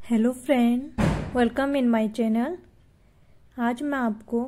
Hello friend, welcome in my channel. आज मैं आपको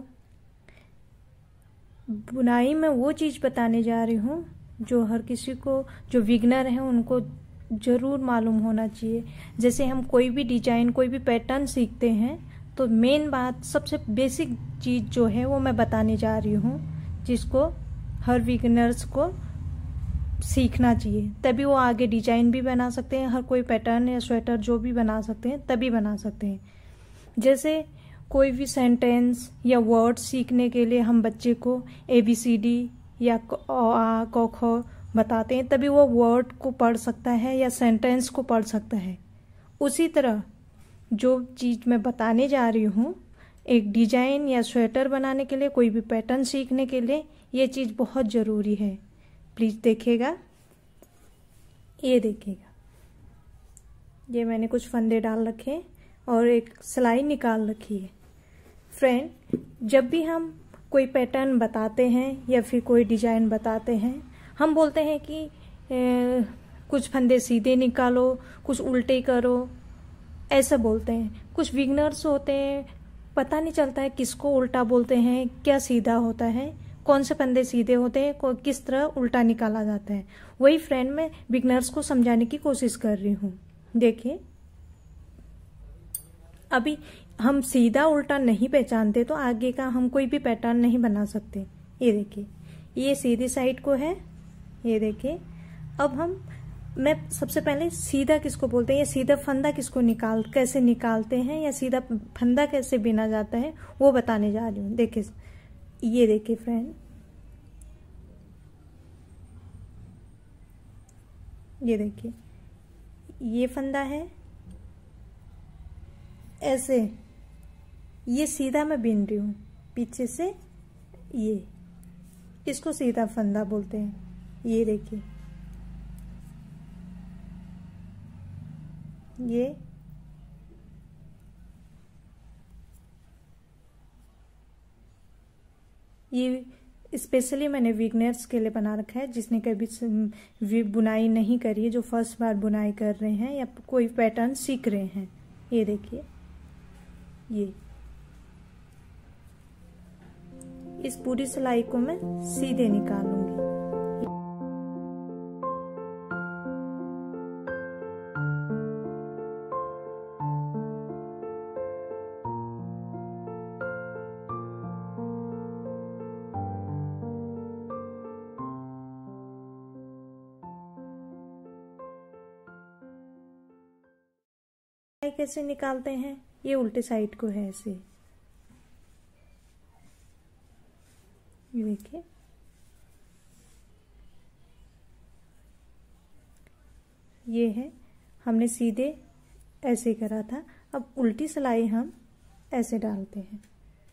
बुनाई में वो चीज़ बताने जा रही हूँ जो हर किसी को, जो बिगनर है उनको ज़रूर मालूम होना चाहिए। जैसे हम कोई भी डिजाइन, कोई भी पैटर्न सीखते हैं तो मेन बात, सबसे बेसिक चीज़ जो है वो मैं बताने जा रही हूँ, जिसको हर बिगनर्स को सीखना चाहिए। तभी वो आगे डिजाइन भी बना सकते हैं, हर कोई पैटर्न या स्वेटर जो भी बना सकते हैं तभी बना सकते हैं। जैसे कोई भी सेंटेंस या वर्ड सीखने के लिए हम बच्चे को ABCD या क ख बताते हैं, तभी वो वर्ड को पढ़ सकता है या सेंटेंस को पढ़ सकता है। उसी तरह जो चीज़ मैं बताने जा रही हूँ, एक डिजाइन या स्वेटर बनाने के लिए, कोई भी पैटर्न सीखने के लिए ये चीज़ बहुत ज़रूरी है। प्लीज़ देखिएगा, ये देखिएगा, ये मैंने कुछ फंदे डाल रखे और एक सिलाई निकाल रखी है। फ्रेंड, जब भी हम कोई पैटर्न बताते हैं या फिर कोई डिजाइन बताते हैं, हम बोलते हैं कि कुछ फंदे सीधे निकालो, कुछ उल्टे करो, ऐसा बोलते हैं। कुछ बिगनर्स होते हैं, पता नहीं चलता है किसको उल्टा बोलते हैं, क्या सीधा होता है, कौन से फंदे सीधे होते हैं, किस तरह उल्टा निकाला जाता है। वही फ्रेंड मैं बिगनर्स को समझाने की कोशिश कर रही हूँ। देखिए, अभी हम सीधा उल्टा नहीं पहचानते तो आगे का हम कोई भी पैटर्न नहीं बना सकते। ये देखिए, ये सीधी साइड को है, ये देखिए। अब मैं सबसे पहले सीधा किसको बोलते हैं या सीधा फंदा किसको कैसे निकालते हैं या सीधा फंदा कैसे बिना जाता है वो बताने जा रही हूँ। देखिए, ये देखिए फ्रेंड, ये देखिए, ये फंदा है ऐसे, ये सीधा मैं बिन रही हूँ पीछे से, ये इसको सीधा फंदा बोलते हैं। ये देखिए, ये स्पेशली मैंने बिगनर्स के लिए बना रखा है, जिसने कभी बुनाई नहीं करी है, जो फर्स्ट बार बुनाई कर रहे हैं या कोई पैटर्न सीख रहे हैं। ये देखिए, ये इस पूरी सिलाई को मैं सीधे निकालूंगी। कैसे निकालते हैं, ये उल्टे साइड को है ऐसे, ये देखिए, ये है, हमने सीधे ऐसे करा था। अब उल्टी सिलाई हम ऐसे डालते हैं।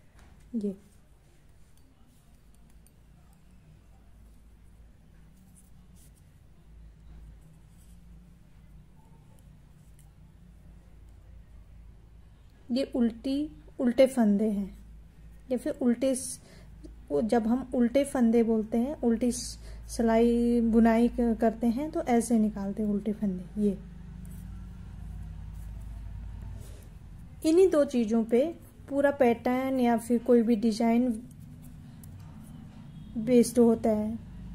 ये उल्टे फंदे हैं या फिर उल्टे, जब हम उल्टे फंदे बोलते हैं, उल्टी सिलाई बुनाई करते हैं तो ऐसे निकालते हैं उल्टे फंदे। ये इन्हीं दो चीजों पे पूरा पैटर्न या फिर कोई भी डिजाइन बेस्ड होता है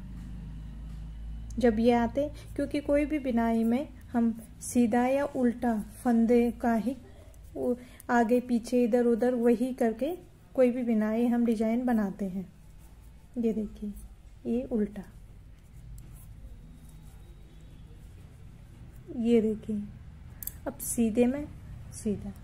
जब ये आते, क्योंकि कोई भी बुनाई में हम सीधा या उल्टा फंदे का ही आगे पीछे इधर उधर वही करके कोई भी बुनाई हम डिजाइन बनाते हैं। ये देखिए, ये उल्टा, ये देखिए। अब सीधे में सीधा,